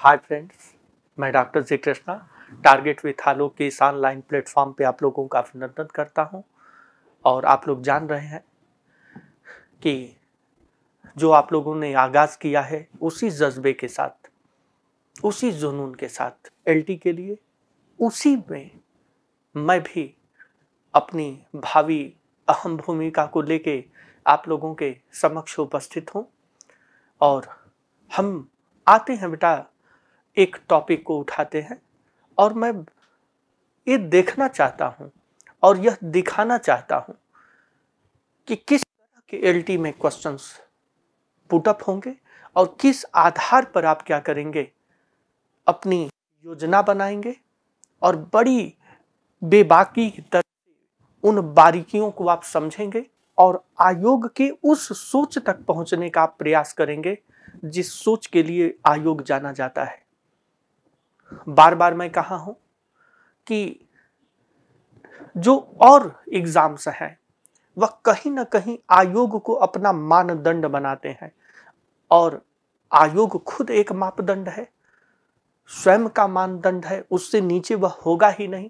हाय friends, मैं doctor G Krishna target with Alok के इस ऑनलाइन प्लेटफॉर्म पे आप लोगों का अभिनंदन करता हूं। और आप लोग जान रहे हैं कि जो आप लोगों ने आगाज़ किया है उसी जज्बे के साथ, उसी जुनून के साथ एलटी के लिए, उसी में मैं भी अपनी भावी अहम भूमिका को लेके आप लोगों के समक्ष उपस्थित हूं। और हम आते हैं बेटा, एक टॉपिक को उठाते हैं और मैं ये देखना चाहता हूं और यह दिखाना चाहता हूं कि किस तरह के एलटी में क्वेश्चंस पुटअप होंगे और किस आधार पर आप क्या करेंगे, अपनी योजना बनाएंगे और बड़ी बेबाकी तरह से उन बारीकियों को आप समझेंगे और आयोग के उस सोच तक पहुंचने का आप प्रयास करेंगे जिस सोच के लिए आयोग जाना जाता है। बार बार मैं कहा हूं कि जो और एग्जाम्स हैं वह कहीं ना कहीं आयोग को अपना मानदंड बनाते हैं और आयोग खुद एक मापदंड है, स्वयं का मानदंड है, उससे नीचे वह होगा ही नहीं।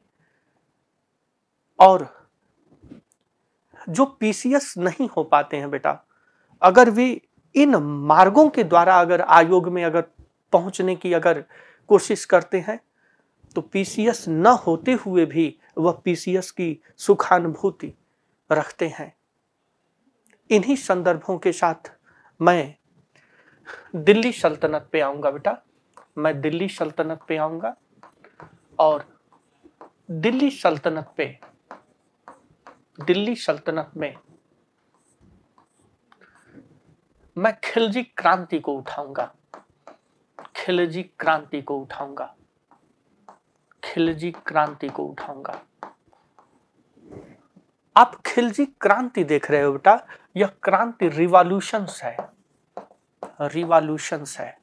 और जो पीसीएस नहीं हो पाते हैं बेटा, अगर वे इन मार्गों के द्वारा अगर आयोग में अगर पहुंचने की अगर कोशिश करते हैं तो पीसीएस न होते हुए भी वह पीसीएस की सुखानुभूति रखते हैं। इन्हीं संदर्भों के साथ मैं दिल्ली सल्तनत पे आऊंगा बेटा, मैं दिल्ली सल्तनत पे आऊंगा और दिल्ली सल्तनत में मैं खिलजी क्रांति को उठाऊंगा, खिलजी क्रांति को उठाऊंगा, खिलजी क्रांति को उठाऊंगा। आप खिलजी क्रांति देख रहे हो बेटा, यह क्रांति रिवॉल्यूशंस है, रिवॉल्यूशंस है।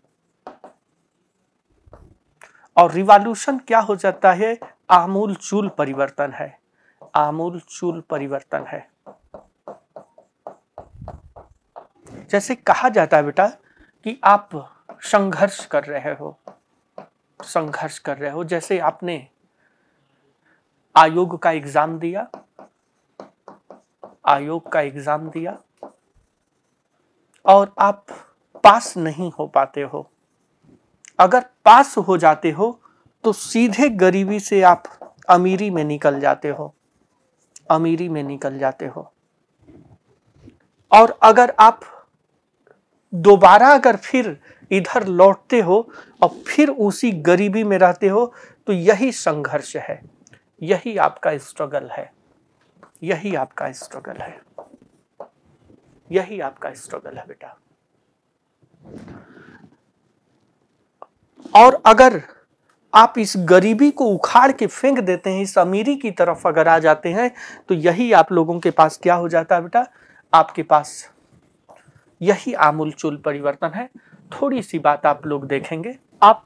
और रिवॉल्यूशन क्या हो जाता है? आमूल चूल परिवर्तन है, आमूल चूल परिवर्तन है। जैसे कहा जाता है बेटा कि आप संघर्ष कर रहे हो, संघर्ष कर रहे हो। जैसे आपने आयोग का एग्जाम दिया, आयोग का एग्जाम दिया और आप पास नहीं हो पाते हो। अगर पास हो जाते हो तो सीधे गरीबी से आप अमीरी में निकल जाते हो, अमीरी में निकल जाते हो। और अगर आप दोबारा अगर फिर इधर लौटते हो और फिर उसी गरीबी में रहते हो तो यही संघर्ष है, यही आपका स्ट्रगल है, यही आपका स्ट्रगल है, यही आपका स्ट्रगल है बेटा। और अगर आप इस गरीबी को उखाड़ के फेंक देते हैं, इस अमीरी की तरफ अगर आ जाते हैं तो यही आप लोगों के पास क्या हो जाता है बेटा? आपके पास यही आमूलचूल परिवर्तन है। थोड़ी सी बात आप लोग देखेंगे, आप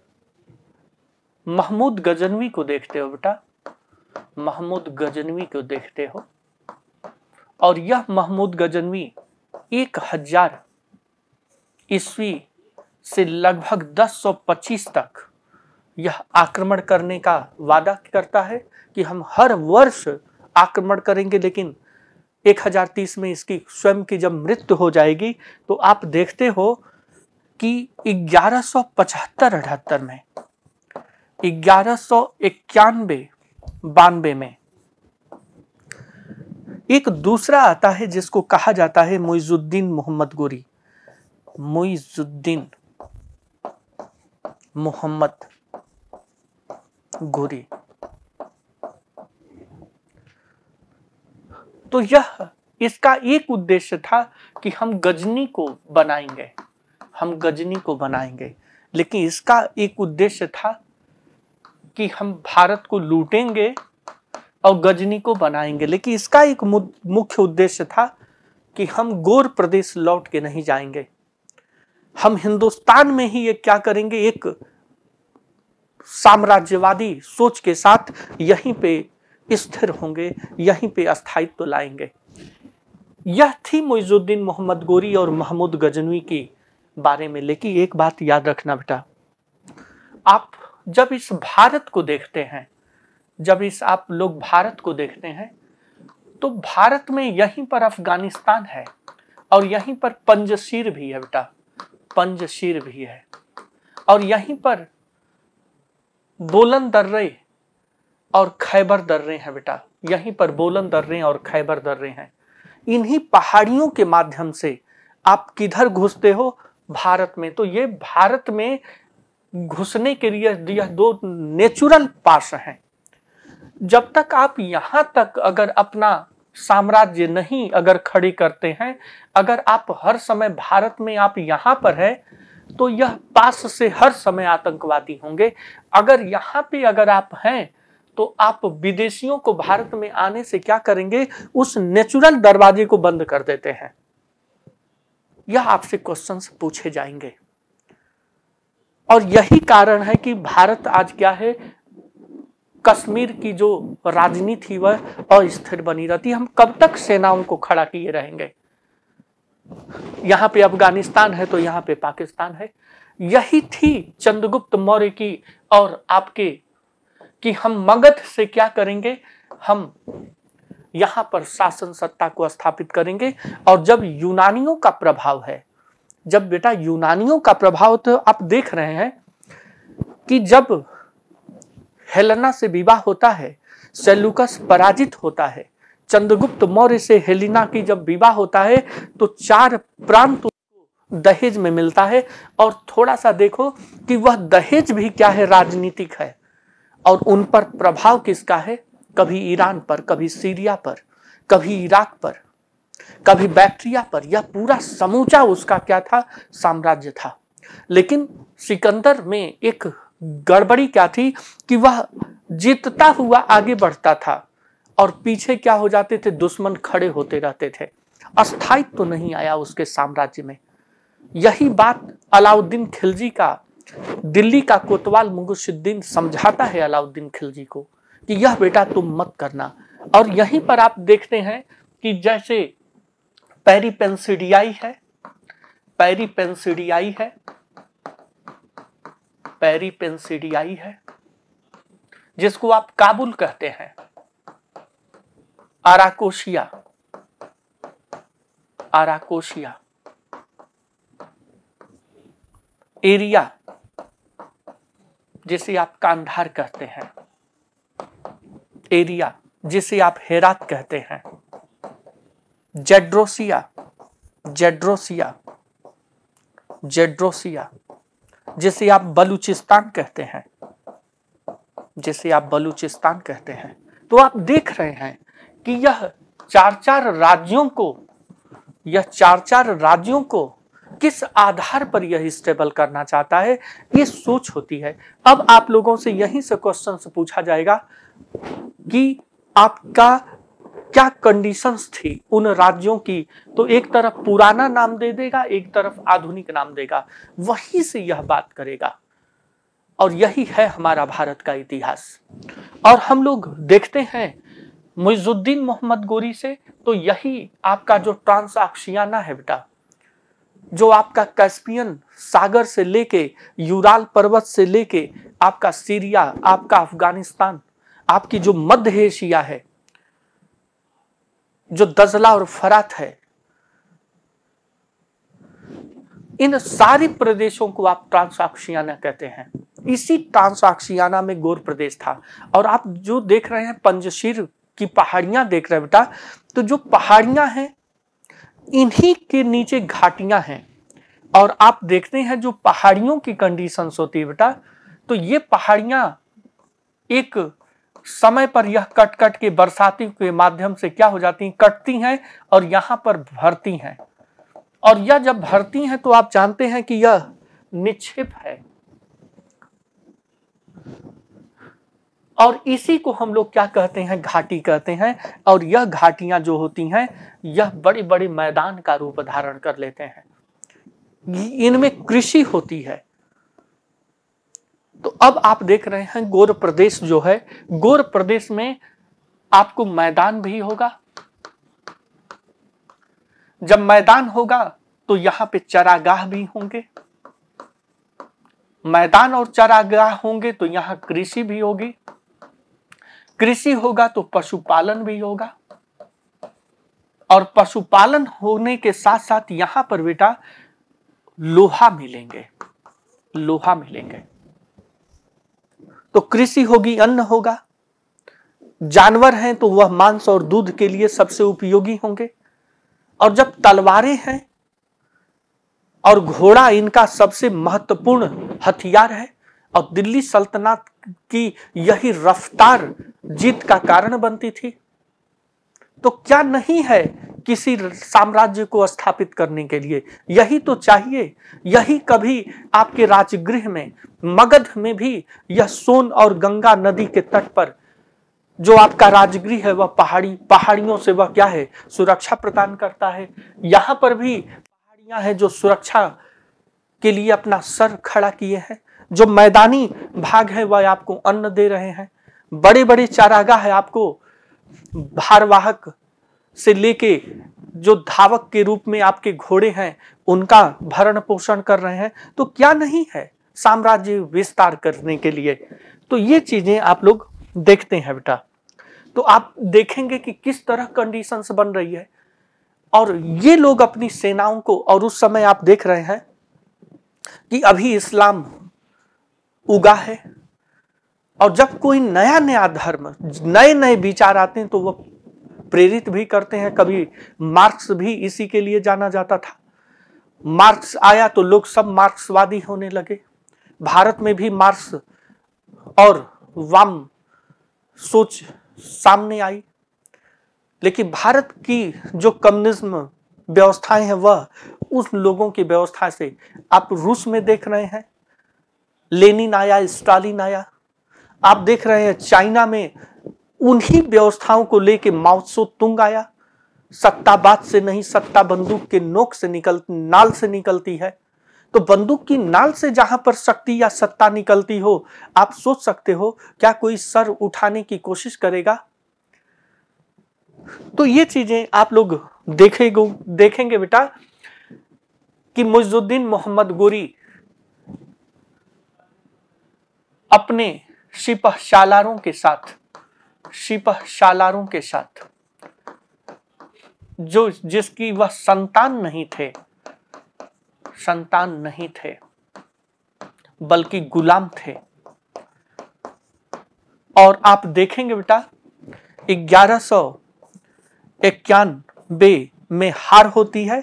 महमूद गजनवी को देखते हो बेटा, महमूद गजनवी को देखते हो। और यह महमूद गजनवी 1000 ईस्वी से लगभग 1025 तक यह आक्रमण करने का वादा करता है कि हम हर वर्ष आक्रमण करेंगे, लेकिन 1030 में इसकी स्वयं की जब मृत्यु हो जाएगी तो आप देखते हो कि 1175-78 में, 1191-92 में एक दूसरा आता है जिसको कहा जाता है मुइजुद्दीन मोहम्मद गोरी, मुइजुद्दीन मोहम्मद गोरी। तो यह इसका एक उद्देश्य था कि हम गजनी को बनाएंगे, हम गजनी को बनाएंगे, लेकिन इसका एक उद्देश्य था कि हम भारत को लूटेंगे और गजनी को बनाएंगे। लेकिन इसका एक मुख्य उद्देश्य था कि हम गोर प्रदेश लौट के नहीं जाएंगे, हम हिंदुस्तान में ही एक क्या करेंगे, एक साम्राज्यवादी सोच के साथ यहीं पे स्थिर होंगे, यहीं पे स्थायित्व लाएंगे। यह थी मुइजुद्दीन मोहम्मद गोरी और महमूद गजनवी के बारे में। लेकिन एक बात याद रखना बेटा, आप जब इस भारत को देखते हैं, जब इस आप लोग भारत को देखते हैं, तो भारत में यहीं पर अफगानिस्तान है और यहीं पर पंजशीर भी है बेटा, पंजशीर भी है, और यहीं पर बोलन दर्रे और खैबर दर्रे हैं बेटा, यहीं पर बोलन दर्रे और खैबर दर्रे हैं। इन्हीं पहाड़ियों के माध्यम से आप किधर घुसते हो? भारत में। तो ये भारत में घुसने के लिए यह दो नेचुरल पास हैं। जब तक आप यहां तक अगर अपना साम्राज्य नहीं अगर खड़े करते हैं, अगर आप हर समय भारत में आप यहां पर है, तो यह पास से हर समय आतंकवादी होंगे। अगर यहां पे अगर आप हैं, तो आप विदेशियों को भारत में आने से क्या करेंगे? उस नेचुरल दरवाजे को बंद कर देते हैं। यह आपसे क्वेश्चंस पूछे जाएंगे, और यही कारण है कि भारत आज क्या है, कश्मीर की जो राजनीति वह अस्थिर बनी रहती है। हम कब तक सेनाओं को खड़ा किए रहेंगे? यहां पे अफगानिस्तान है तो यहां पे पाकिस्तान है। यही थी चंद्रगुप्त मौर्य की और आपके कि हम मगध से क्या करेंगे, हम यहां पर शासन सत्ता को स्थापित करेंगे। और जब यूनानियों का प्रभाव है, जब बेटा यूनानियों का प्रभाव, तो आप देख रहे हैं कि जब हेलेना से विवाह होता है, सेल्यूकस पराजित होता है, चंद्रगुप्त मौर्य से हेलेना की जब विवाह होता है, तो 4 प्रांत दहेज में मिलता है। और थोड़ा सा देखो कि वह दहेज भी क्या है, राजनीतिक है, और उन पर प्रभाव किसका है? कभी ईरान पर, कभी सीरिया पर, कभी इराक पर, कभी बैक्ट्रिया पर। यह पूरा समूचा उसका क्या था? साम्राज्य था। लेकिन सिकंदर में एक गड़बड़ी क्या थी कि वह जीतता हुआ आगे बढ़ता था और पीछे क्या हो जाते थे? दुश्मन खड़े होते रहते थे। अस्थायित्व तो नहीं आया उसके साम्राज्य में। यही बात अलाउद्दीन खिलजी का, दिल्ली का कोतवाल मुगुसुद्दीन समझाता है अलाउद्दीन खिलजी को कि यह बेटा तुम मत करना। और यहीं पर आप देखते हैं कि जैसे पेरीपेंसिडियाई है, पेरीपेंसिडियाई है, पेरीपेंसिडियाई है, जिसको आप काबुल कहते हैं, आराकोशिया, आराकोशिया, एरिया जिसे आप कांधार कहते हैं, एरिया जिसे आप हेरात कहते हैं, जेड्रोसिया, जेड्रोसिया, जेड्रोसिया जिसे आप बलूचिस्तान कहते हैं, जिसे आप बलूचिस्तान कहते हैं। तो आप देख रहे हैं कि यह 4-4 राज्यों को, यह 4-4 राज्यों को किस आधार पर यह स्टेबल करना चाहता है, ये सोच होती है। अब आप लोगों से यहीं से क्वेश्चन पूछा जाएगा कि आपका क्या कंडीशंस थी उन राज्यों की, तो एक तरफ पुराना नाम दे देगा, एक तरफ आधुनिक नाम देगा, वहीं से यह बात करेगा। और यही है हमारा भारत का इतिहास। और हम लोग देखते हैं मुइजुद्दीन मोहम्मद गोरी से, तो यही आपका जो ट्रांसआक्शियाना है बेटा, जो आपका कैस्पियन सागर से लेके, यूराल पर्वत से लेके आपका सीरिया, आपका अफगानिस्तान, आपकी जो मध्य एशिया है, जो दजला और फरात है, इन सारे प्रदेशों को आप ट्रांसआक्शियाना कहते हैं। इसी ट्रांसआक्शियाना में गोर प्रदेश था। और आप जो देख रहे हैं पंजशीर की पहाड़ियां देख रहे हैं बेटा, तो जो पहाड़ियां हैं इन्हीं के नीचे घाटियां हैं। और आप देखते हैं जो पहाड़ियों की कंडीशंस होती है बेटा, तो ये पहाड़ियां एक समय पर यह कट कट के बरसाती के माध्यम से क्या हो जाती हैं, कटती हैं और यहां पर भरती हैं। और यह जब भरती हैं तो आप जानते हैं कि यह निक्षेप है, और इसी को हम लोग क्या कहते हैं, घाटी कहते हैं। और यह घाटियां जो होती हैं, यह बड़े बड़े मैदान का रूप धारण कर लेते हैं। इनमें कृषि होती है। तो अब आप देख रहे हैं गोर प्रदेश जो है, गोर प्रदेश में आपको मैदान भी होगा। जब मैदान होगा तो यहां पे चरागाह भी होंगे, मैदान और चारागाह होंगे तो यहाँ कृषि भी होगी, कृषि होगा तो पशुपालन भी होगा, और पशुपालन होने के साथ साथ यहां पर बेटा लोहा मिलेंगे, लोहा मिलेंगे। तो कृषि होगी, अन्न होगा, जानवर हैं तो वह मांस और दूध के लिए सबसे उपयोगी होंगे, और जब तलवारें हैं और घोड़ा इनका सबसे महत्वपूर्ण हथियार है, और दिल्ली सल्तनत की यही रफ्तार जीत का कारण बनती थी, तो क्या नहीं है किसी साम्राज्य को स्थापित करने के लिए? यही तो चाहिए। यही कभी आपके राजगृह में, मगध में भी यह सोन और गंगा नदी के तट पर जो आपका राजगृह है वह पहाड़ियों से वह क्या है, सुरक्षा प्रदान करता है। यहां पर भी पहाड़ियां हैं जो सुरक्षा के लिए अपना सर खड़ा किए हैं। जो मैदानी भाग है वह आपको अन्न दे रहे हैं। बड़े बड़े चारागाह है आपको भारवाहक से लेके जो धावक के रूप में आपके घोड़े हैं उनका भरण पोषण कर रहे हैं। तो क्या नहीं है साम्राज्य विस्तार करने के लिए? तो ये चीजें आप लोग देखते हैं बेटा। तो आप देखेंगे कि किस तरह कंडीशंस बन रही है, और ये लोग अपनी सेनाओं को, और उस समय आप देख रहे हैं कि अभी इस्लाम उगा है, और जब कोई नया नया धर्म, नए नए विचार आते हैं तो वह प्रेरित भी करते हैं। कभी मार्क्स भी इसी के लिए जाना जाता था। मार्क्स आया तो लोग सब मार्क्सवादी होने लगे। भारत में भी मार्क्स और वाम सोच सामने आई, लेकिन भारत की जो कम्युनिज्म व्यवस्थाएं हैं वह उस लोगों की व्यवस्था से, आप रूस में देख रहे हैं लेनिन आया, स्टालिन आया, आप देख रहे हैं चाइना में उन्हीं व्यवस्थाओं को लेके माओ त्से तुंग आया। सत्ता बात से नहीं, सत्ता बंदूक के नोक से नाल से निकलती है। तो बंदूक की नाल से जहां पर शक्ति या सत्ता निकलती हो, आप सोच सकते हो क्या कोई सर उठाने की कोशिश करेगा? तो ये चीजें आप लोग देखेंगे बेटा कि मुइजुद्दीन मोहम्मद गोरी अपने सिपह सालारों के साथ जो जिसकी वह संतान नहीं थे बल्कि गुलाम थे। और आप देखेंगे बेटा 1191 में हार होती है।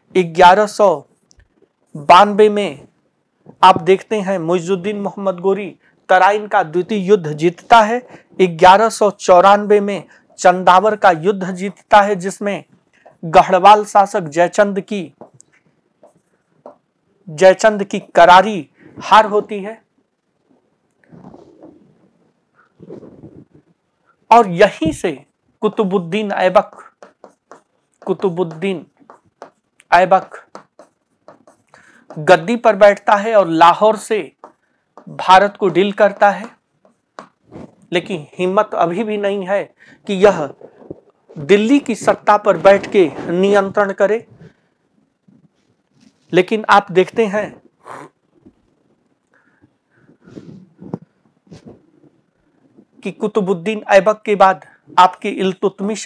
1192 में आप देखते हैं मुइजुद्दीन मोहम्मद गोरी तराइन का द्वितीय युद्ध जीतता है। 1194 में चंदावर का युद्ध जीतता है, जिसमें गढ़वाल शासक जयचंद की करारी हार होती है। और यहीं से कुतुबुद्दीन ऐबक गद्दी पर बैठता है और लाहौर से भारत को डील करता है। लेकिन हिम्मत अभी भी नहीं है कि यह दिल्ली की सत्ता पर बैठ के नियंत्रण करे। लेकिन आप देखते हैं कि कुतुबुद्दीन ऐबक के बाद आपके इल्तुतमिश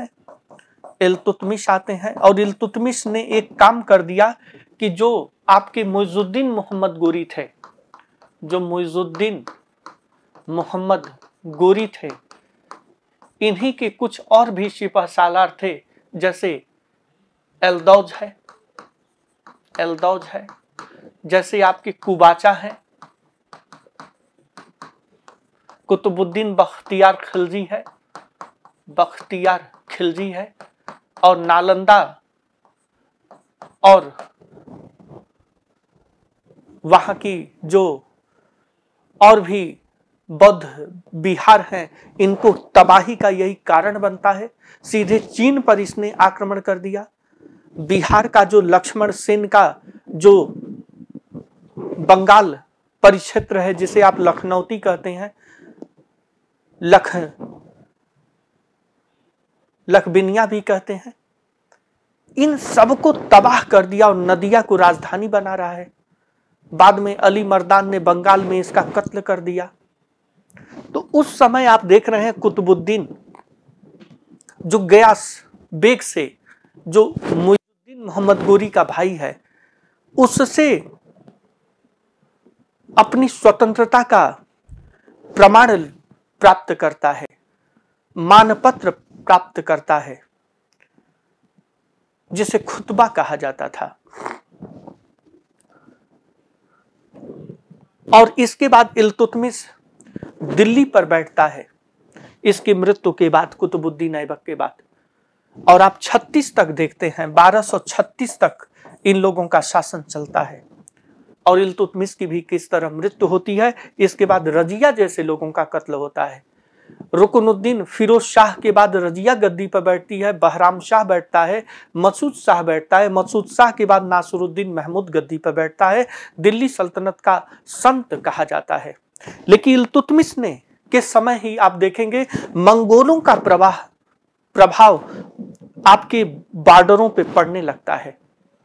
आते हैं और इल्तुतमिश ने एक काम कर दिया कि जो आपके मुइजुद्दीन मोहम्मद गोरी थे, इन्हीं के कुछ और भी सिपह सालार थे, जैसे एलदौज है, जैसे आपके कुबाचा है, कुतुबुद्दीन बख्तियार खिलजी है, और नालंदा और वहां की जो और भी बौद्ध बिहार हैं, इनको तबाही का यही कारण बनता है। सीधे चीन पर इसने आक्रमण कर दिया। बिहार का जो लक्ष्मण सेन का जो बंगाल परिक्षेत्र है, जिसे आप लखनौती कहते हैं, लखबिनिया भी कहते हैं, इन सबको तबाह कर दिया और नदिया को राजधानी बना रहा है। बाद में अली मर्दान ने बंगाल में इसका कत्ल कर दिया। तो उस समय आप देख रहे हैं कुतुबुद्दीन जो गयास बेग से, जो मुइजुद्दीन मोहम्मद गोरी का भाई है, उससे अपनी स्वतंत्रता का प्रमाण प्राप्त करता है, मानपत्र प्राप्त करता है, जिसे खुतबा कहा जाता था। और इसके बाद इल्तुतमिश दिल्ली पर बैठता है इसकी मृत्यु के बाद, कुतुबुद्दीन ऐबक के बाद। और आप 36 तक देखते हैं, 1236 तक इन लोगों का शासन चलता है। और इल्तुतमिश की भी किस तरह मृत्यु होती है। इसके बाद रजिया जैसे लोगों का कत्ल होता है। रुकनुद्दीन फिरोज शाह के बाद रजिया गद्दी पर बैठती है, बहराम शाह बैठता है, मसूद शाह बैठता है, मसूद शाह के बाद नासिरुद्दीन महमूद गद्दी पर बैठता है। दिल्ली सल्तनत का संत कहा जाता है। लेकिन इल्तुतमिश ने के समय ही आप देखेंगे मंगोलों का प्रभाव आपके बॉर्डरों पे पड़ने लगता है।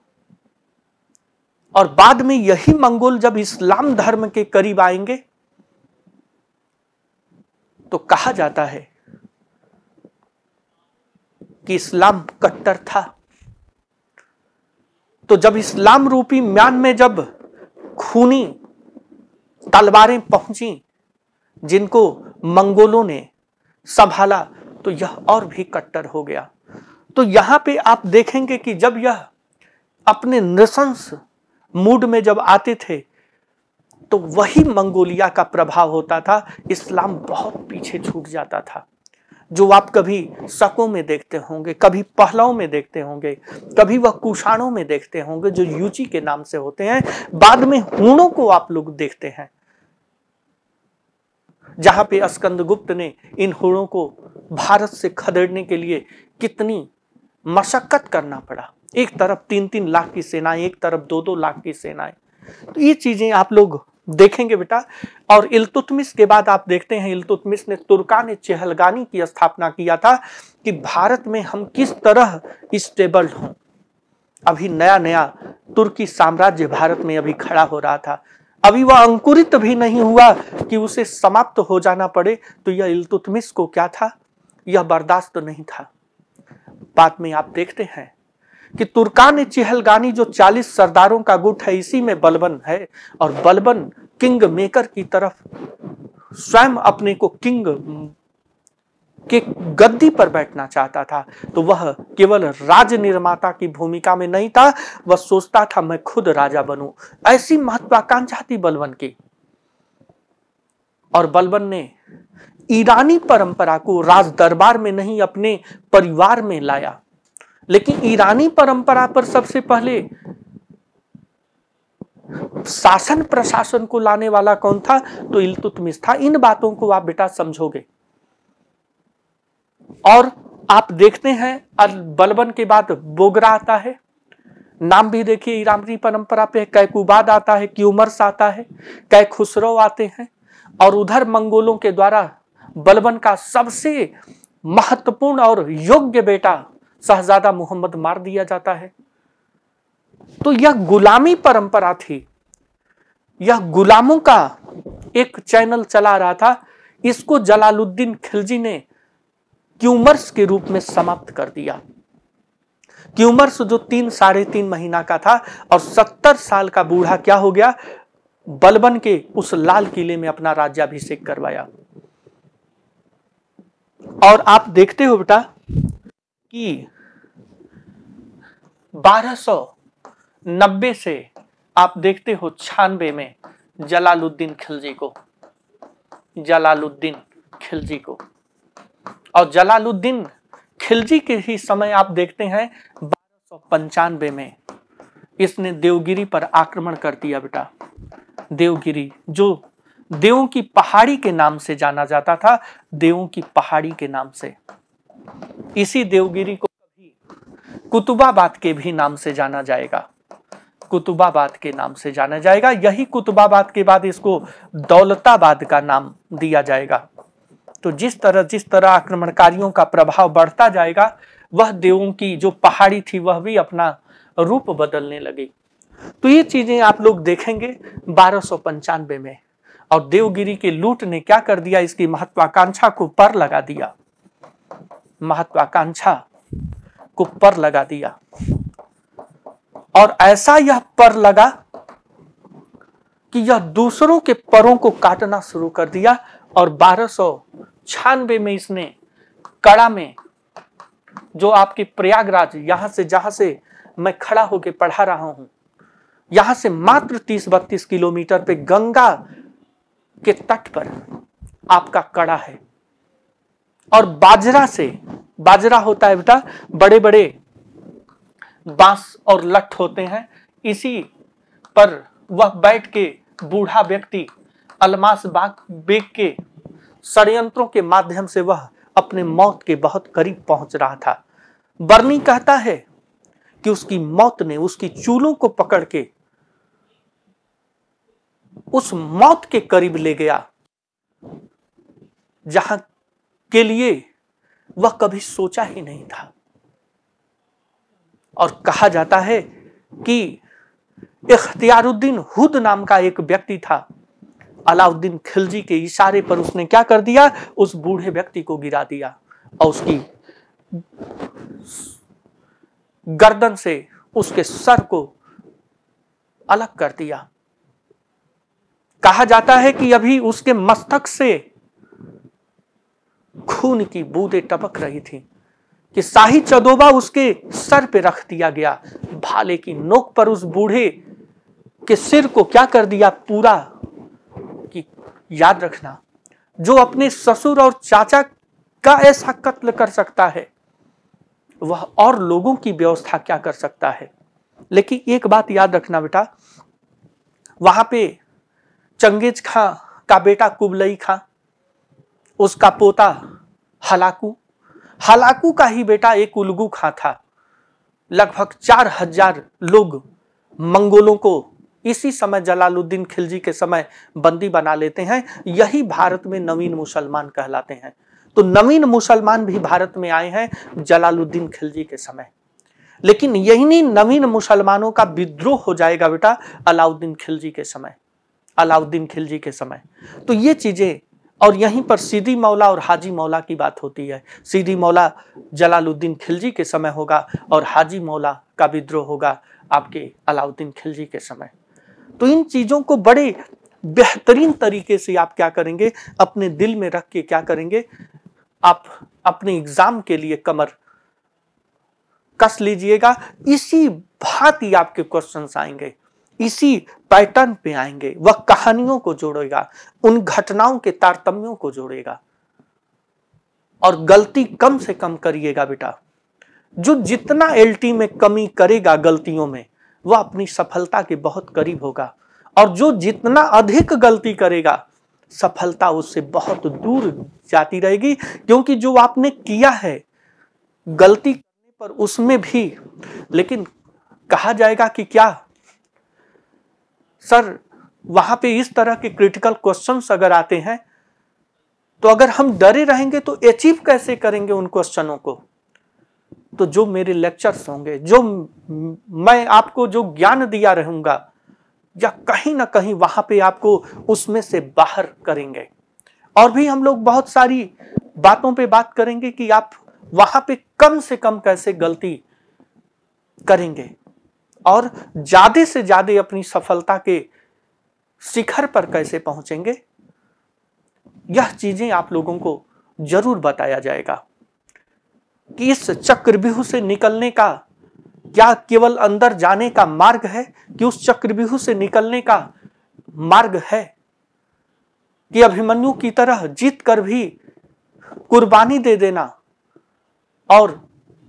और बाद में यही मंगोल जब इस्लाम धर्म के करीब आएंगे तो कहा जाता है कि इस्लाम कट्टर था। तो जब इस्लाम रूपी म्यान में जब खूनी तलवारें पहुंची जिनको मंगोलों ने संभाला, तो यह और भी कट्टर हो गया। तो यहां पे आप देखेंगे कि जब यह अपने नृशंस मूड में जब आते थे तो वही मंगोलिया का प्रभाव होता था। इस्लाम बहुत पीछे छूट जाता था, जो आप कभी शकों में देखते होंगे, कभी पहलवों में देखते होंगे, कभी वह कुषाणों में देखते होंगे जो यूची के नाम से होते हैं। बाद में हूणों को आप लोग देखते हैं, जहां पे स्कंदगुप्त ने इन हूणों को भारत से खदेड़ने के लिए कितनी मशक्कत करना पड़ा। एक तरफ 3-3 लाख की सेनाएं, एक तरफ 2-2 लाख की सेनाएं। तो ये चीजें आप लोग देखेंगे बेटा। और इल्तुतमिश के बाद आप देखते हैं इल्तुतमिश ने तुर्कान चेहलगानी की स्थापना किया था कि भारत में हम किस तरह स्टेबल हों। अभी नया नया तुर्की साम्राज्य भारत में अभी खड़ा हो रहा था, अभी वह अंकुरित भी नहीं हुआ कि उसे समाप्त हो जाना पड़े। तो यह इल्तुतमिश को क्या था, यह बर्दाश्त नहीं था। बाद में आप देखते हैं कि तुर्कान चेहलगानी जो 40 सरदारों का गुट है, इसी में बलबन है। और बलबन किंग मेकर की तरफ स्वयं अपने को किंग के गद्दी पर बैठना चाहता था। तो वह केवल राज निर्माता की भूमिका में नहीं था, वह सोचता था मैं खुद राजा बनूं। ऐसी महत्वाकांक्षा थी बलबन की। और बलबन ने ईरानी परंपरा को राज दरबार में नहीं, अपने परिवार में लाया। लेकिन ईरानी परंपरा पर सबसे पहले शासन प्रशासन को लाने वाला कौन था, तो इल्तुतमिश था। इन बातों को आप बेटा समझोगे। और आप देखते हैं बलबन के बाद बोगरा आता है, नाम भी देखिए ईरानी परंपरा पे। कैकुबाद आता है, क्यूमर्स आता है, कैखुसरो आते हैं। और उधर मंगोलों के द्वारा बलबन का सबसे महत्वपूर्ण और योग्य बेटा शहजादा मोहम्मद मार दिया जाता है। तो यह गुलामी परंपरा थी, यह गुलामों का एक चैनल चला रहा था। इसको जलालुद्दीन खिलजी ने क्यूमर्स के रूप में समाप्त कर दिया। क्यूमर्स जो 3-3.5 महीना का था और 70 साल का बूढ़ा क्या हो गया, बलबन के उस लाल किले में अपना राज्याभिषेक करवाया। और आप देखते हो बेटा कि 1290 से आप देखते हो 96 में जलालुद्दीन खिलजी को। और जलालुद्दीन खिलजी के ही समय आप देखते हैं 1295 में इसने देवगिरी पर आक्रमण कर दिया बेटा। देवगिरी जो देवों की पहाड़ी के नाम से जाना जाता था, देवों की पहाड़ी के नाम से। इसी देवगिरी को कभी कुतुबाबाद के भी नाम से जाना जाएगा, कुतुबाबाद के नाम से जाना जाएगा। यही कुतुबाबाद के बाद इसको दौलताबाद का नाम दिया जाएगा। तो जिस तरह आक्रमणकारियों का प्रभाव बढ़ता जाएगा, वह देवों की जो पहाड़ी थी वह भी अपना रूप बदलने लगी। तो ये चीजें आप लोग देखेंगे 1295 में। और देवगिरी के लूट ने क्या कर दिया, इसकी महत्वाकांक्षा को पर लगा दिया, महत्वाकांक्षा को पर लगा दिया। और ऐसा यह पर लगा कि यह दूसरों के परों को काटना शुरू कर दिया। और 1296 में इसने कड़ा में, जो आपकी प्रयागराज, यहां से जहां से मैं खड़ा होकर पढ़ा रहा हूं, यहां से मात्र 30-32 किलोमीटर पे गंगा के तट पर आपका कड़ा है। और बाजरा से, बाजरा होता है बेटा, बड़े बड़े बांस और लठ होते हैं, इसी पर वह बैठ के बूढ़ा व्यक्ति अलमास बाग बेग के षड्यंत्रों के माध्यम से वह अपने मौत के बहुत करीब पहुंच रहा था। बर्नी कहता है कि उसकी मौत ने उसकी चूलों को पकड़ के उस मौत के करीब ले गया जहां के लिए वह कभी सोचा ही नहीं था। और कहा जाता है कि इख्तियारुद्दीन हुद नाम का एक व्यक्ति था, अलाउद्दीन खिलजी के इशारे पर उसने क्या कर दिया, उस बूढ़े व्यक्ति को गिरा दिया और उसकी गर्दन से उसके सर को अलग कर दिया। कहा जाता है कि अभी उसके मस्तक से खून की बूंदें टपक रही थी कि शाही चदोबा उसके सर पे रख दिया गया। भाले की नोक पर उस बूढ़े के सिर को क्या कर दिया पूरा, कि याद रखना, जो अपने ससुर और चाचा का ऐसा कत्ल कर सकता है, वह और लोगों की व्यवस्था क्या कर सकता है। लेकिन एक बात याद रखना बेटा, वहां पे चंगेज खां का बेटा कुबलई खां, उसका पोता हलाकू, हलाकू का ही बेटा एक उल्गू खां था। लगभग 4000 लोग मंगोलों को इसी समय जलालुद्दीन खिलजी के समय बंदी बना लेते हैं। यही भारत में नवीन मुसलमान कहलाते हैं। तो नवीन मुसलमान भी भारत में आए हैं जलालुद्दीन खिलजी के समय। लेकिन यही नवीन मुसलमानों का विद्रोह हो जाएगा बेटा अलाउद्दीन खिलजी के समय, अलाउद्दीन खिलजी के समय। तो ये चीजें, और यहीं पर सीदी मौला और हाजी मौला की बात होती है। सीदी मौला जलालुद्दीन खिलजी के समय होगा और हाजी मौला का विद्रोह होगा आपके अलाउद्दीन खिलजी के समय। तो इन चीजों को बड़े बेहतरीन तरीके से आप क्या करेंगे, अपने दिल में रख के क्या करेंगे, आप अपने एग्जाम के लिए कमर कस लीजिएगा। इसी भांति आपके क्वेश्चंस आएंगे, इसी पैटर्न पे आएंगे। वह कहानियों को जोड़ेगा, उन घटनाओं के तारतम्यों को जोड़ेगा। और गलती कम से कम करिएगा बेटा। जो जितना एलटी में कमी करेगा गलतियों में, वह अपनी सफलता के बहुत करीब होगा। और जो जितना अधिक गलती करेगा, सफलता उससे बहुत दूर जाती रहेगी। क्योंकि जो आपने किया है गलती करने पर उसमें भी, लेकिन कहा जाएगा कि क्या सर वहां पे इस तरह के क्रिटिकल क्वेश्चंस अगर आते हैं तो अगर हम डरे रहेंगे तो अचीव कैसे करेंगे उन क्वेश्चनों को। तो जो मेरे लेक्चर्स होंगे, जो मैं आपको जो ज्ञान दिया रहूंगा, या कहीं ना कहीं वहां पे आपको उसमें से बाहर करेंगे। और भी हम लोग बहुत सारी बातों पे बात करेंगे कि आप वहां पे कम से कम कैसे गलती करेंगे और ज्यादा से ज्यादा अपनी सफलता के शिखर पर कैसे पहुंचेंगे। यह चीजें आप लोगों को जरूर बताया जाएगा कि इस चक्रव्यूह से निकलने का क्या केवल अंदर जाने का मार्ग है, कि उस चक्रव्यूह से निकलने का मार्ग है कि अभिमन्यु की तरह जीत कर भी कुर्बानी दे देना और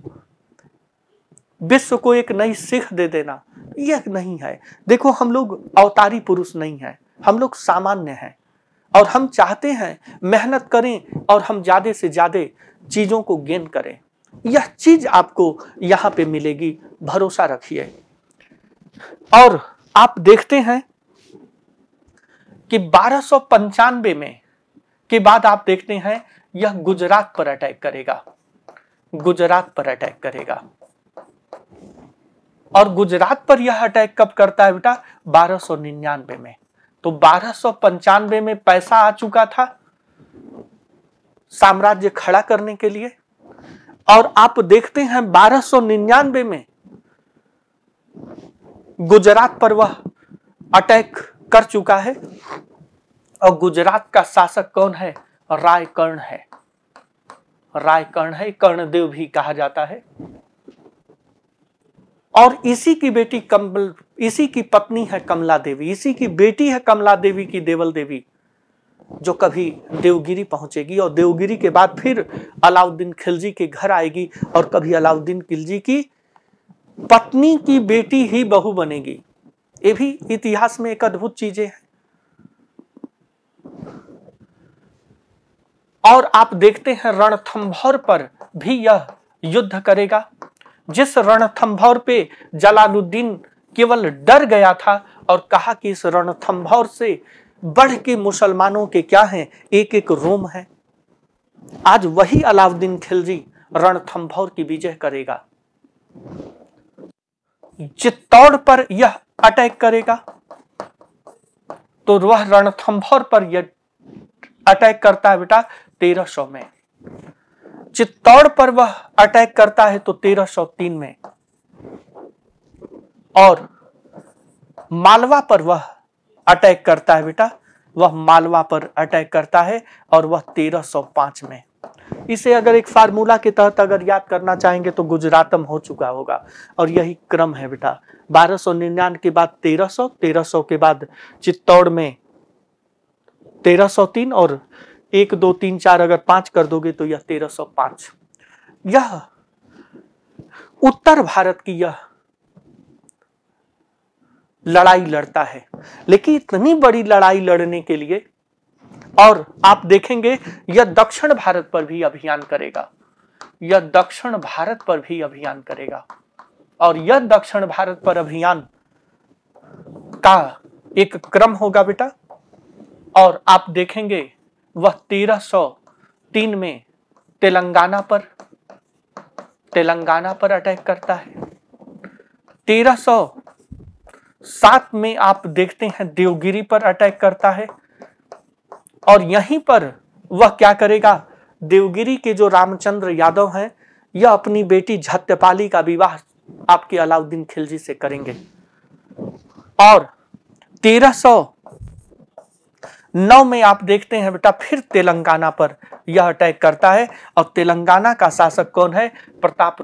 विश्व को एक नई सीख दे देना। यह नहीं है। देखो हम लोग अवतारी पुरुष नहीं है, हम लोग सामान्य हैं और हम चाहते हैं मेहनत करें और हम ज्यादा से ज्यादा चीजों को गेन करें। यह चीज आपको यहां पे मिलेगी, भरोसा रखिए। और आप देखते हैं कि 1295 में के बाद आप देखते हैं यह गुजरात पर अटैक करेगा, गुजरात पर अटैक करेगा। और गुजरात पर यह अटैक कब करता है बेटा? 1299 में। तो 1295 में पैसा आ चुका था साम्राज्य खड़ा करने के लिए, और आप देखते हैं 1299 में गुजरात पर वह अटैक कर चुका है। और गुजरात का शासक कौन है? रायकर्ण है। रायकर्ण है, कर्णदेव भी कहा जाता है। और इसी की बेटी इसी की पत्नी है कमला देवी, इसी की बेटी है कमला देवी की देवल देवी, जो कभी देवगिरी पहुंचेगी और देवगिरी के बाद फिर अलाउद्दीन खिलजी के घर आएगी और कभी अलाउद्दीन खिलजी की पत्नी की बेटी ही बहू बनेगी। ये भी इतिहास में एक अद्भुत चीजें हैं। और आप देखते हैं रणथंभौर पर भी यह युद्ध करेगा, जिस रणथंभौर पे जलालुद्दीन केवल डर गया था और कहा कि इस रणथंभौर से बढ़ के मुसलमानों के क्या हैं, एक एक रोम है। आज वही अलाउद्दीन खिलजी रणथंभौर की विजय करेगा। चित्तौड़ पर यह अटैक करेगा, तो वह रणथंभौर पर यह अटैक करता है बेटा 1300 में। चित्तौड़ पर वह अटैक करता है तो 1303 में। और मालवा पर वह अटैक करता है बेटा, वह मालवा पर अटैक करता है और वह 1305 में। इसे अगर एक फार्मूला के तहत अगर याद करना चाहेंगे तो गुजरातम हो चुका होगा, और यही क्रम है बेटा। 1299 के बाद 1300, 1300 के बाद चित्तौड़ में 1303, और 1 2 3 4 अगर 5 कर दोगे तो यह 1305। यह उत्तर भारत की यह लड़ाई लड़ता है। लेकिन इतनी बड़ी लड़ाई लड़ने के लिए, और आप देखेंगे यह दक्षिण भारत पर भी अभियान करेगा, यह दक्षिण भारत पर भी अभियान करेगा। और यह दक्षिण भारत पर अभियान का एक क्रम होगा बेटा। और आप देखेंगे वह 1303 में तेलंगाना पर अटैक करता है। 1307 में आप देखते हैं देवगिरी पर अटैक करता है। और यहीं पर वह क्या करेगा? देवगिरी के जो रामचंद्र यादव हैं, यह अपनी बेटी झत्यपाली का विवाह आपके अलाउद्दीन खिलजी से करेंगे। और 1309 में आप देखते हैं बेटा फिर तेलंगाना पर यह अटैक करता है। और तेलंगाना का शासक कौन है? प्रताप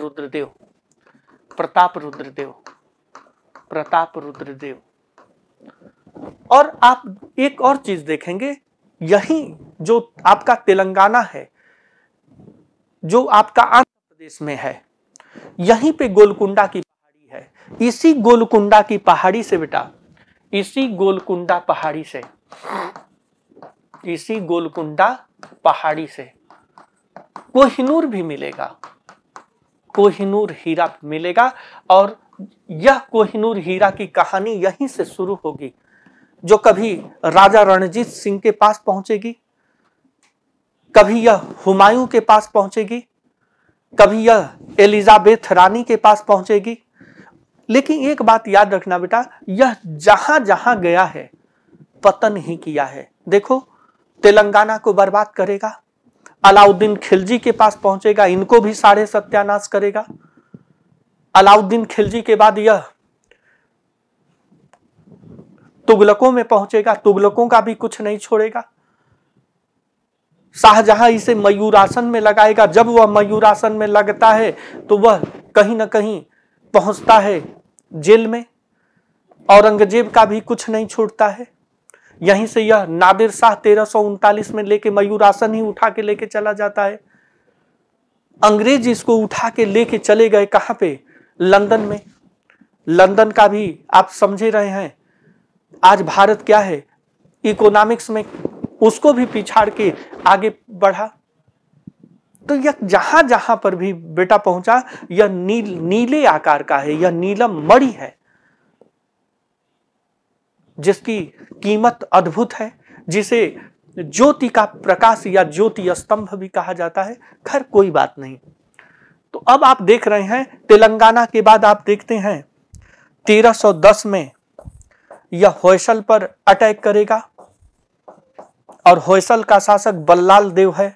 रुद्रदेव। और आप एक और चीज देखेंगे, यही जो आपका तेलंगाना है, जो आपका आंध्र प्रदेश में है, यहीं पे गोलकुंडा की पहाड़ी है। इसी गोलकुंडा की पहाड़ी से बेटा, इसी गोलकुंडा पहाड़ी से कोहिनूर भी मिलेगा, कोहिनूर हीरा मिलेगा। और यह कोहिनूर हीरा की कहानी यहीं से शुरू होगी, जो कभी राजा रणजीत सिंह के पास पहुंचेगी, कभी यह हुमायूं के पास पहुंचेगी, कभी यह एलिजाबेथ रानी के पास पहुंचेगी। लेकिन एक बात याद रखना बेटा, यह जहां जहां गया है पतन ही किया है। देखो, तेलंगाना को बर्बाद करेगा, अलाउद्दीन खिलजी के पास पहुंचेगा, इनको भी साढ़े सत्यानाश करेगा। अलाउद्दीन खिलजी के बाद यह तुगलकों में पहुंचेगा, तुगलकों का भी कुछ नहीं छोड़ेगा। शाहजहां इसे मयूरासन में लगाएगा। जब वह मयूरासन में लगता है तो वह कहीं ना कहीं पहुंचता है जेल में। औरंगजेब का भी कुछ नहीं छूटता है। यहीं से यह नादिर शाह 1339 में लेके मयूरासन ही उठा के लेके चला जाता है। अंग्रेज इसको उठा के लेके चले गए कहां पे? लंदन में। लंदन का भी आप समझे रहे हैं, आज भारत क्या है इकोनॉमिक्स में, उसको भी पिछाड़ के आगे बढ़ा। तो यह जहां जहां पर भी बेटा पहुंचा, यह नीले आकार का है, यह नीलम मणि है, जिसकी कीमत अद्भुत है, जिसे ज्योति का प्रकाश या ज्योति स्तंभ भी कहा जाता है। खैर कोई बात नहीं। तो अब आप देख रहे हैं तेलंगाना के बाद आप देखते हैं 1310 में यह होयसल पर अटैक करेगा और होयसल का शासक बल्लाल देव है,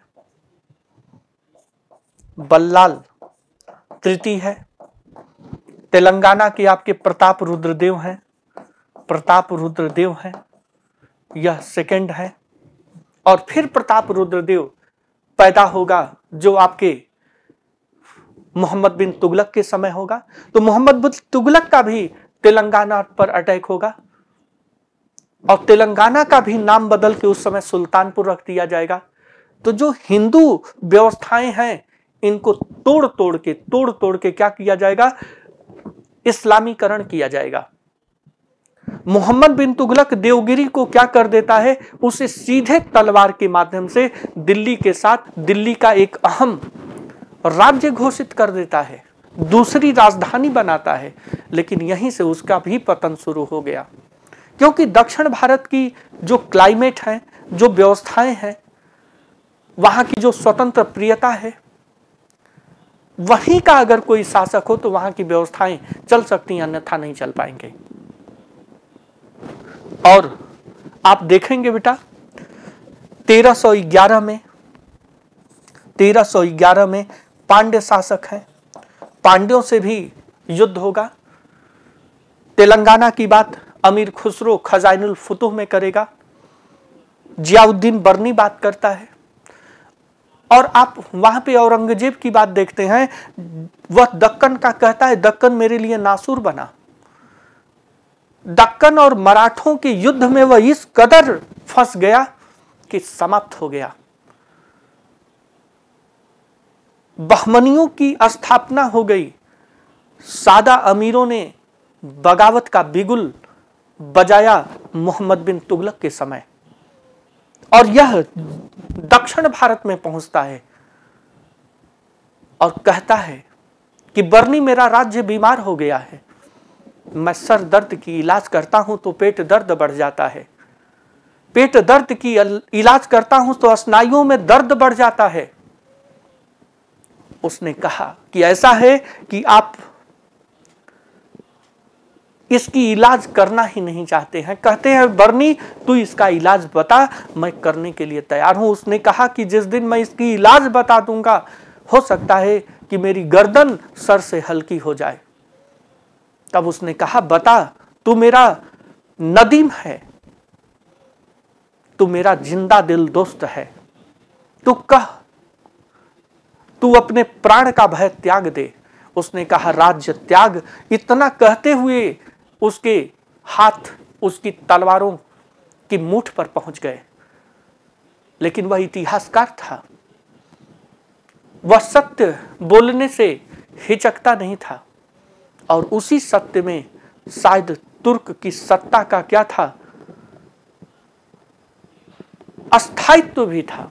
बल्लाल तृतीय है। तेलंगाना के आपके प्रताप रुद्रदेव हैं, प्रताप रुद्रदेव हैं, यह सेकंड है। और फिर प्रताप रुद्रदेव पैदा होगा जो आपके मोहम्मद बिन तुगलक के समय होगा। तो मोहम्मद बिन तुगलक का भी तेलंगाना पर अटैक होगा और तेलंगाना का भी नाम बदल के उस समय सुल्तानपुर रख दिया जाएगा। तो जो हिंदू व्यवस्थाएं हैं इनको तोड़ तोड़ के क्या किया जाएगा, इस्लामीकरण किया जाएगा। मोहम्मद बिन तुगलक देवगिरी को क्या कर देता है, उसे सीधे तलवार के माध्यम से दिल्ली के साथ दिल्ली का एक अहम राज्य घोषित कर देता है, दूसरी राजधानी बनाता है। लेकिन यहीं से उसका भी पतन शुरू हो गया, क्योंकि दक्षिण भारत की जो क्लाइमेट है, जो व्यवस्थाएं हैं, वहां की जो स्वतंत्र प्रियता है, वहीं का अगर कोई शासक हो तो वहां की व्यवस्थाएं चल सकती हैं, अन्यथा नहीं चल पाएंगे। और आप देखेंगे बेटा 1311 में पांड्य शासक हैं, पांड्यों से भी युद्ध होगा। तेलंगाना की बात अमीर खुसरो खजाइनुल फुतुह में करेगा, जियाउद्दीन बर्नी बात करता है। और आप वहां पे औरंगजेब की बात देखते हैं, वह दक्कन का कहता है दक्कन मेरे लिए नासूर बना। दक्कन और मराठों के युद्ध में वह इस कदर फंस गया कि समाप्त हो गया। बहमनियों की स्थापना हो गई, सादा अमीरों ने बगावत का बिगुल बजाया मोहम्मद बिन तुगलक के समय, और यह दक्षिण भारत में पहुंचता है और कहता है कि बर्नी मेरा राज्य बीमार हो गया है, मैं सर दर्द की इलाज करता हूं तो पेट दर्द बढ़ जाता है, पेट दर्द की इलाज करता हूं तो स्नायुओं में दर्द बढ़ जाता है। उसने कहा कि ऐसा है कि आप इसकी इलाज करना ही नहीं चाहते हैं। कहते हैं बर्नी तू इसका इलाज बता, मैं करने के लिए तैयार हूं। उसने कहा कि जिस दिन मैं इसकी इलाज बता दूंगा, हो सकता है कि मेरी गर्दन सर से हल्की हो जाए। तब उसने कहा बता, तू मेरा नदीम है, तू मेरा जिंदा दिल दोस्त है, तू कह, तू अपने प्राण का भय त्याग दे। उसने कहा राज्य त्याग। इतना कहते हुए उसके हाथ उसकी तलवारों की मूठ पर पहुंच गए। लेकिन वह इतिहासकार था, वह सत्य बोलने से हिचकता नहीं था, और उसी सत्य में शायद तुर्क की सत्ता का क्या था, अस्थायित्व भी था।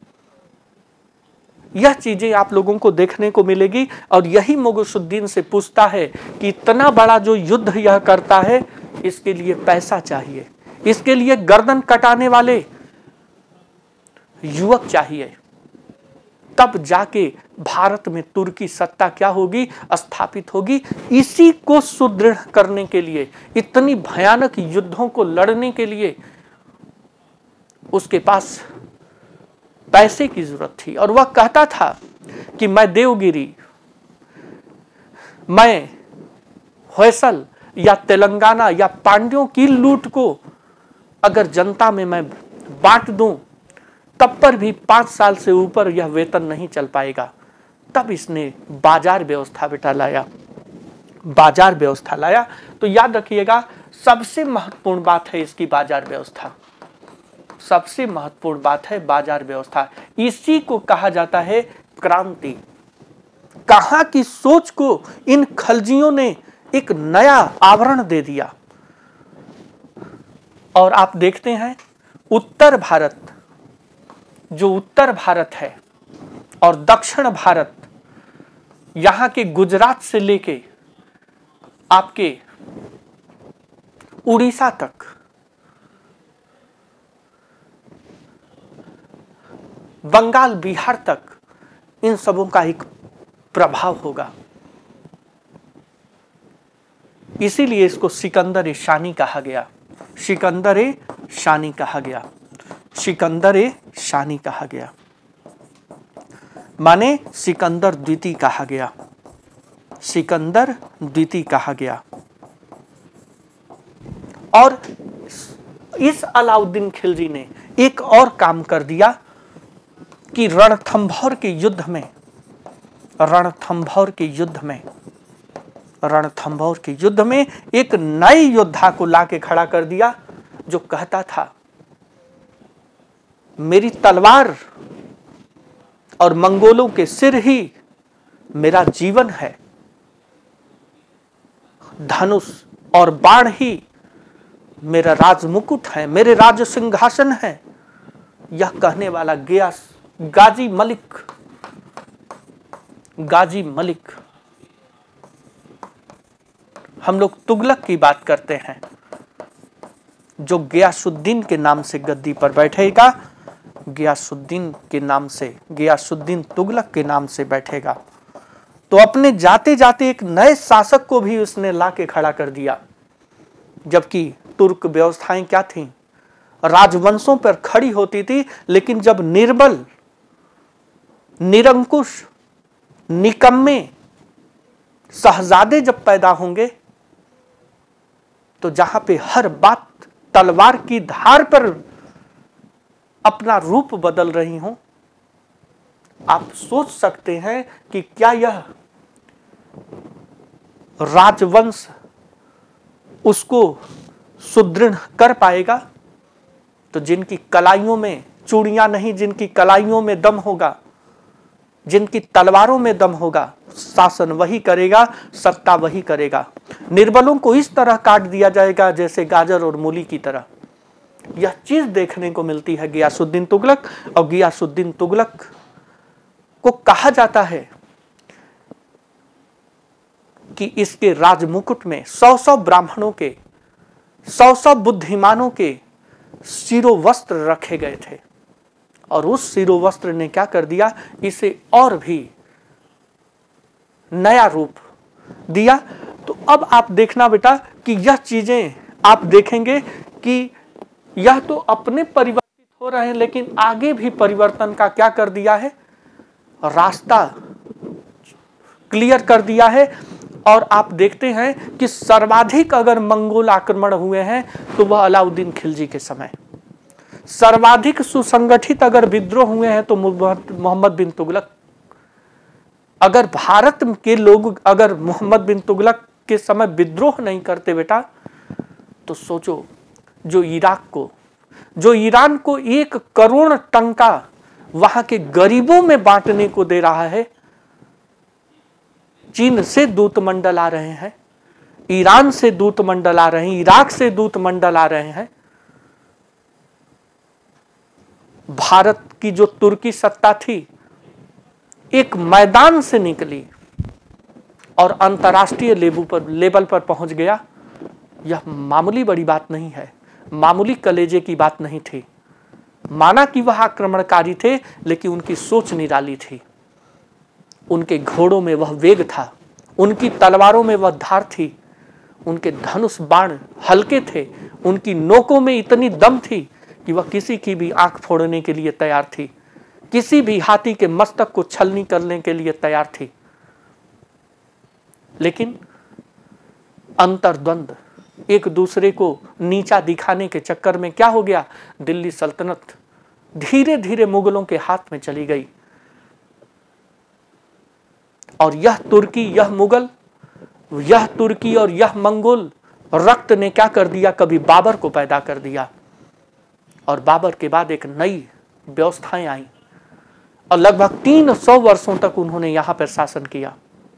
यह चीजें आप लोगों को देखने को मिलेगी। और यही मुगुसुद्दीन से पूछता है कि इतना बड़ा जो युद्ध यह करता है, इसके लिए पैसा चाहिए, इसके लिए गर्दन कटाने वाले युवक चाहिए, तब जाके भारत में तुर्की सत्ता क्या होगी, स्थापित होगी। इसी को सुदृढ़ करने के लिए, इतनी भयानक युद्धों को लड़ने के लिए उसके पास पैसे की जरूरत थी। और वह कहता था कि मैं देवगिरी, मैं होयसल या तेलंगाना या पांड्यों की लूट को अगर जनता में मैं बांट दूं, तब पर भी 5 साल से ऊपर यह वेतन नहीं चल पाएगा। तब इसने बाजार व्यवस्था बेटा लाया, बाजार व्यवस्था लाया। तो याद रखिएगा, सबसे महत्वपूर्ण बात है इसकी बाजार व्यवस्था, सबसे महत्वपूर्ण बात है बाजार व्यवस्था। इसी को कहा जाता है क्रांति। कहां की सोच को इन खलजियों ने एक नया आवरण दे दिया। और आप देखते हैं उत्तर भारत, जो उत्तर भारत है और दक्षिण भारत, यहां के गुजरात से लेके आपके उड़ीसा तक, बंगाल बिहार तक, इन सबों का एक प्रभाव होगा। इसीलिए इसको सिकंदर शानी कहा गया, सिकंदर शानी कहा गया, सिकंदर शानी कहा गया, माने सिकंदर द्वितीय कहा गया, सिकंदर द्वितीय कहा गया। और इस अलाउद्दीन खिलजी ने एक और काम कर दिया कि रणथंभौर के युद्ध में, रणथंभौर के युद्ध में, रणथंभौर के युद्ध में एक नए योद्धा को लाके खड़ा कर दिया जो कहता था मेरी तलवार और मंगोलों के सिर ही मेरा जीवन है, धनुष और बाण ही मेरा राजमुकुट है, मेरे राज सिंहासन है। यह कहने वाला गाजी मलिक, गाजी मलिक। हम लोग तुगलक की बात करते हैं जो गियासुद्दीन के नाम से गद्दी पर बैठेगा, गियासुद्दीन के नाम से, गियासुद्दीन तुगलक के नाम से बैठेगा। तो अपने जाते जाते एक नए शासक को भी उसने लाके खड़ा कर दिया। जबकि तुर्क व्यवस्थाएं क्या थीं? राजवंशों पर खड़ी होती थी, लेकिन जब निर्बल, निरंकुश, निकम्मे शहजादे जब पैदा होंगे तो जहां पे हर बात तलवार की धार पर अपना रूप बदल रही हो, आप सोच सकते हैं कि क्या यह राजवंश उसको सुदृढ़ कर पाएगा? तो जिनकी कलाइयों में चूड़ियां नहीं, जिनकी कलाइयों में दम होगा, जिनकी तलवारों में दम होगा, शासन वही करेगा, सत्ता वही करेगा। निर्बलों को इस तरह काट दिया जाएगा जैसे गाजर और मूली की तरह। यह चीज देखने को मिलती है गियासुद्दीन तुगलक। और गियासुद्दीन तुगलक को कहा जाता है कि इसके राजमुकुट में 100-100 ब्राह्मणों के, 100-100 बुद्धिमानों के शिरोवस्त्र रखे गए थे। और उस शिरोवस्त्र ने क्या कर दिया? इसे और भी नया रूप दिया। तो अब आप देखना बेटा कि यह चीजें आप देखेंगे कि यह तो अपने परिवर्तित हो रहे हैं, लेकिन आगे भी परिवर्तन का क्या कर दिया है? रास्ता क्लियर कर दिया है। और आप देखते हैं कि सर्वाधिक अगर मंगोल आक्रमण हुए हैं तो वह अलाउद्दीन खिलजी के समय, सर्वाधिक सुसंगठित अगर विद्रोह हुए हैं तो मोहम्मद बिन तुगलक। अगर भारत के लोग अगर मोहम्मद बिन तुगलक के समय विद्रोह नहीं करते बेटा, तो सोचो जो ईरान को 1 करोड़ टंका वहां के गरीबों में बांटने को दे रहा है। चीन से दूतमंडल आ रहे हैं, ईरान से दूतमंडल आ रहे हैं, इराक से दूतमंडल आ रहे हैं। भारत की जो तुर्की सत्ता थी एक मैदान से निकली और अंतर्राष्ट्रीय लेवल पर पहुंच गया। यह मामूली बड़ी बात नहीं है, मामूली कलेजे की बात नहीं थी। माना कि वह आक्रमणकारी थे, लेकिन उनकी सोच निराली थी। उनके घोड़ों में वह वेग था, उनकी तलवारों में वह धार थी, उनके धनुष बाण हल्के थे, उनकी नोकों में इतनी दम थी कि वह किसी की भी आंख फोड़ने के लिए तैयार थी, किसी भी हाथी के मस्तक को छलनी करने के लिए तैयार थी। लेकिन अंतर्द्वंद, एक दूसरे को नीचा दिखाने के चक्कर में क्या हो गया? दिल्ली सल्तनत धीरे धीरे मुगलों के हाथ में चली गई। और यह तुर्की, यह मुगल, यह तुर्की और यह मंगोल रक्त ने क्या कर दिया? कभी बाबर को पैदा कर दिया। और बाबर के बाद एक नई व्यवस्थाएं आई और लगभग 300 वर्षों तक उन्होंने यहां पर शासन किया।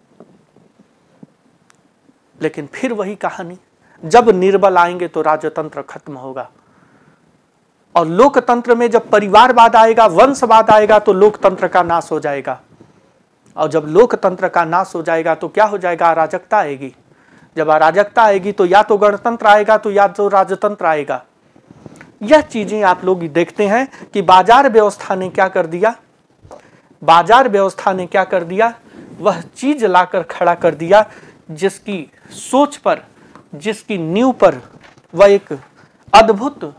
लेकिन फिर वही कहानी, जब निर्बल आएंगे तो राजतंत्र खत्म होगा। और लोकतंत्र में जब परिवारवाद आएगा, वंशवाद आएगा, तो लोकतंत्र का नाश हो जाएगा। और जब लोकतंत्र का नाश हो जाएगा तो क्या हो जाएगा? अराजकता आएगी। जब अराजकता आएगी तो या तो गणतंत्र आएगा तो या तो राजतंत्र आएगा। यह चीजें आप लोग देखते हैं कि बाजार व्यवस्था ने क्या कर दिया? बाजार व्यवस्था ने क्या कर दिया? वह चीज लाकर खड़ा कर दिया जिसकी सोच पर जिसकी नींव पर वह एक अद्भुत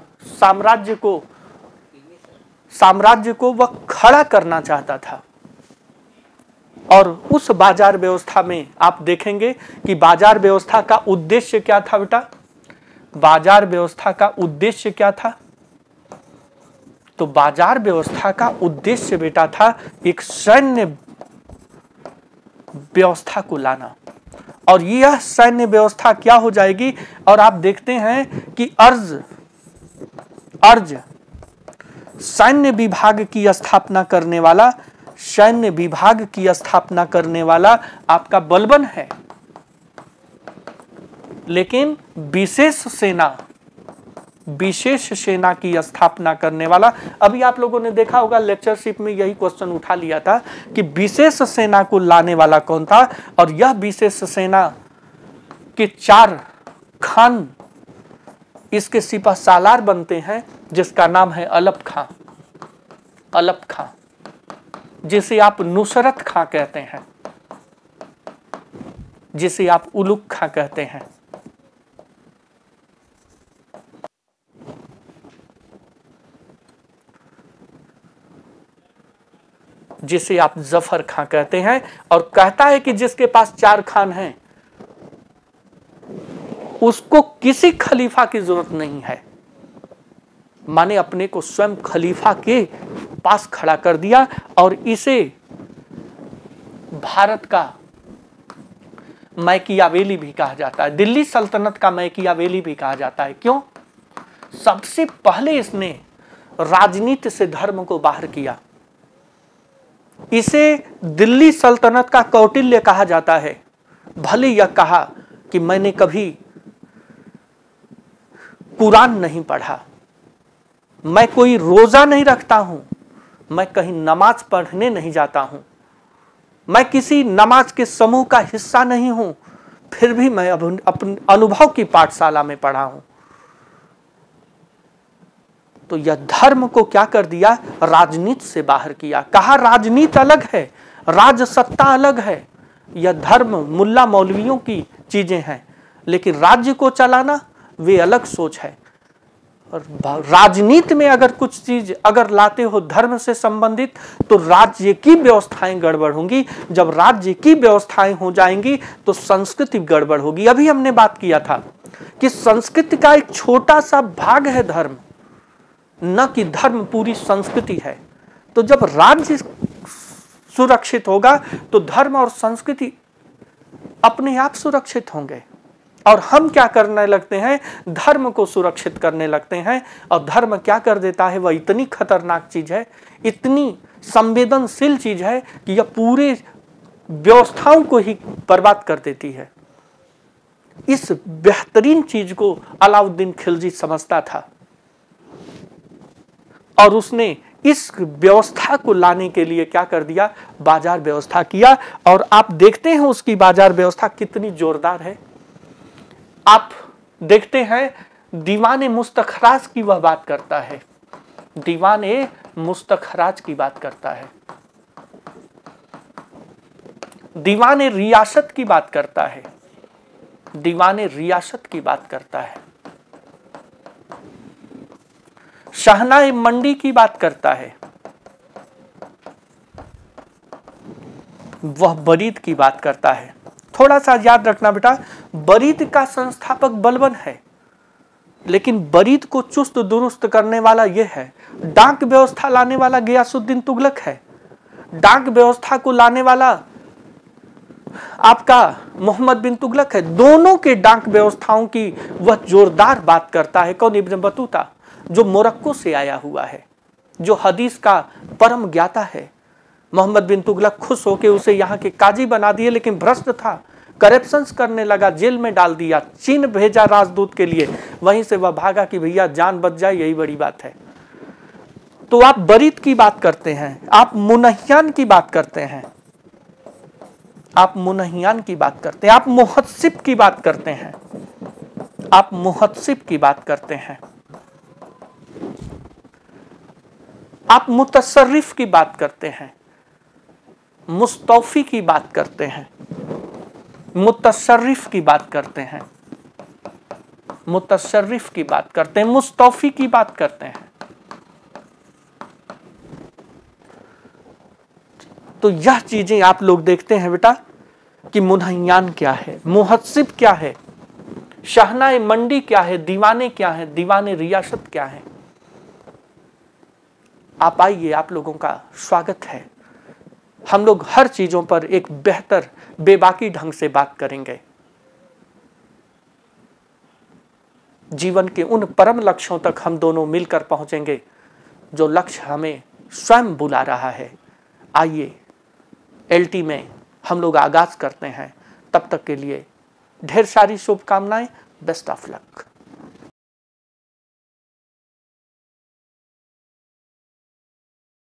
साम्राज्य को वह खड़ा करना चाहता था। और उस बाजार व्यवस्था में आप देखेंगे कि बाजार व्यवस्था का उद्देश्य क्या था बेटा? बाजार व्यवस्था का उद्देश्य क्या था? तो बाजार व्यवस्था का उद्देश्य बेटा था एक सैन्य व्यवस्था को लाना। और यह सैन्य व्यवस्था क्या हो जाएगी? और आप देखते हैं कि अर्ज सैन्य विभाग की स्थापना करने वाला आपका बलबन है। लेकिन विशेष सेना की स्थापना करने वाला, अभी आप लोगों ने देखा होगा लेक्चरशिप में यही क्वेश्चन उठा लिया था कि विशेष सेना को लाने वाला कौन था? और यह विशेष सेना के 4 खान इसके सिपह सालार बनते हैं, जिसका नाम है अलप खां, जिसे आप नुसरत खां कहते हैं, जिसे आप उलुग खां कहते हैं, जिसे आप जफर खां कहते हैं। और कहता है कि जिसके पास 4 खान हैं उसको किसी खलीफा की जरूरत नहीं है। माने अपने को स्वयं खलीफा के पास खड़ा कर दिया। और इसे भारत का मैकियावेली भी कहा जाता है, दिल्ली सल्तनत का मैकियावेली भी कहा जाता है। क्यों? सबसे पहले इसने राजनीति से धर्म को बाहर किया। इसे दिल्ली सल्तनत का कौटिल्य कहा जाता है। भले यह कहा कि मैंने कभी कुरान नहीं पढ़ा, मैं कोई रोजा नहीं रखता हूं, मैं कहीं नमाज पढ़ने नहीं जाता हूं, मैं किसी नमाज के समूह का हिस्सा नहीं हूं, फिर भी मैं अपने अनुभव की पाठशाला में पढ़ा हूं। तो यह धर्म को क्या कर दिया? राजनीति से बाहर किया। कहा राजनीति अलग है, राजसत्ता अलग है, यह धर्म मुल्ला मौलवियों की चीजें हैं, लेकिन राज्य को चलाना वे अलग सोच है। और राजनीति में अगर कुछ चीज अगर लाते हो धर्म से संबंधित, तो राज्य की व्यवस्थाएं गड़बड़ होंगी। जब राज्य की व्यवस्थाएं हो जाएंगी तो संस्कृति गड़बड़ होगी। अभी हमने बात किया था कि संस्कृति का एक छोटा सा भाग है धर्म, न कि धर्म पूरी संस्कृति है। तो जब राज्य सुरक्षित होगा तो धर्म और संस्कृति अपने आप सुरक्षित होंगे। और हम क्या करने लगते हैं? धर्म को सुरक्षित करने लगते हैं। और धर्म क्या कर देता है? वह इतनी खतरनाक चीज है, इतनी संवेदनशील चीज है कि यह पूरे व्यवस्थाओं को ही बर्बाद कर देती है। इस बेहतरीन चीज को अलाउद्दीन खिलजी समझता था और उसने इस व्यवस्था को लाने के लिए क्या कर दिया? बाजार व्यवस्था किया। और आप देखते हैं उसकी बाजार व्यवस्था कितनी जोरदार है। आप देखते हैं दीवाने मुस्तखराज की वह बात करता है, दीवाने मुस्तखराज की बात करता है, दीवाने रियासत की बात करता है, दीवाने रियासत की बात करता है, शहनाए मंडी की बात करता है, वह बरीद की बात करता है। थोड़ा सा याद रखना बेटा, बरीद का संस्थापक बलबन है, लेकिन बरीद को चुस्त दुरुस्त करने वाला यह है। डाक व्यवस्था लाने वाला गियासुद्दीन तुगलक है, डाक व्यवस्था को लाने वाला आपका मोहम्मद बिन तुगलक है। दोनों के डाक व्यवस्थाओं की वह जोरदार बात करता है। कौन? इब्न बतूता, जो मोरक्को से आया हुआ है, जो हदीस का परम ज्ञाता है। मोहम्मद बिन तुगलक खुश होकर उसे यहाँ के काजी बना दिए, लेकिन भ्रष्ट था, करप्शन करने लगा, जेल में डाल दिया, चीन भेजा राजदूत के लिए, वहीं से वह भागा कि भैया जान बच जाए, यही बड़ी बात है। तो आप बरीद की बात करते हैं, आप मुनहियान की बात करते हैं, आप मुनहियान की बात करते हैं, आप मुहत्सिब की बात करते हैं, आप मुहत्सिब की बात करते हैं, आप मुतसर्रिफ की बात करते हैं, मुस्तौफी की बात करते हैं, मुतसर्रिफ की बात करते हैं। मुतशर्रिफ की बात करते हैं, मुस्तौफी की बात करते हैं। तो यह चीजें आप लोग देखते हैं बेटा कि मुनहयान क्या है, मुहस्सिब क्या है, शहनाए मंडी क्या है, दीवाने क्या है, दीवाने रियासत क्या है। आप आइए, आप लोगों का स्वागत है। हम लोग हर चीजों पर एक बेहतर बेबाकी ढंग से बात करेंगे। जीवन के उन परम लक्ष्यों तक हम दोनों मिलकर पहुंचेंगे जो लक्ष्य हमें स्वयं बुला रहा है। आइए LT में हम लोग आगाज करते हैं। तब तक के लिए ढेर सारी शुभकामनाएं। Best of luck.